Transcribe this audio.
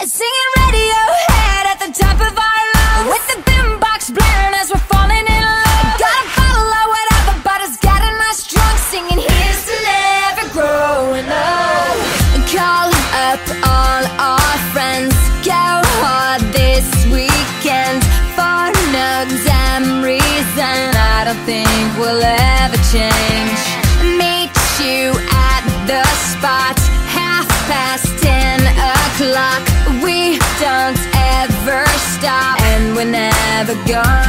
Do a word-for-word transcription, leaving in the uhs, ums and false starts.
Singing Radiohead at the top of our lungs, with the boombox blaring as we're falling in love. Got a bottle of whatever, but it's got a nice drunk, singing here's to never growing up. Call up all our friends, go hard this weekend. For no damn reason, I don't think we'll ever change. Meet you at the spot, half past ten o'clock. We don't ever stop, and we're never gonna